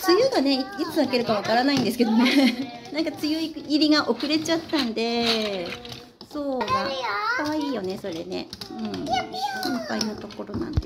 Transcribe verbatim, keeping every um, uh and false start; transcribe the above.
梅雨がねいつ明けるかわからないんですけどねなんか梅雨入りが遅れちゃったんで、そうが可愛いよねそれね。うん、心配なところなんで。